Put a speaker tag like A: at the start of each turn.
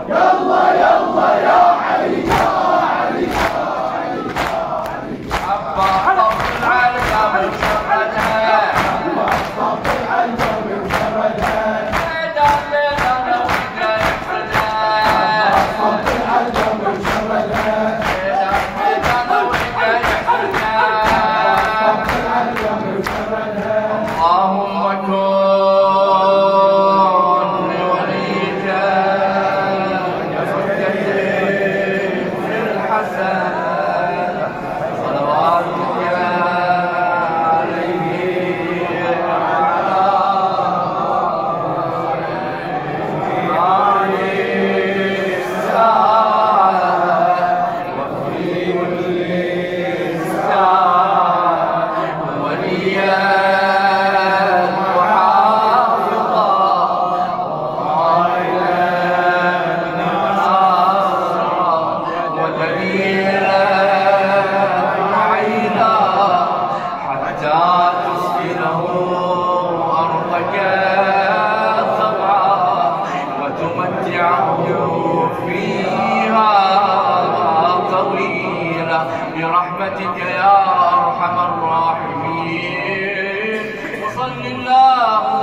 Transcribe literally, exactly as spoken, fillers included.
A: يلا يلا يا علي يا علي يا علي يا علي.
B: عباس طبل على القبر شردها،
A: عباس طبل على القبر شردها،
B: ميدان ميدان وجه يحردها.
A: عباس طبل على القبر شردها،
B: ميدان ميدان وجه يحردها.
A: عباس طبل على القبر شردها.
B: اللهم كن لوليك يفتدي في الحسن صلواتك عليه وعلى آله الساعة وفي كل ساعة وليا برحمتك يا أرحم الراحمين. وصل اللهم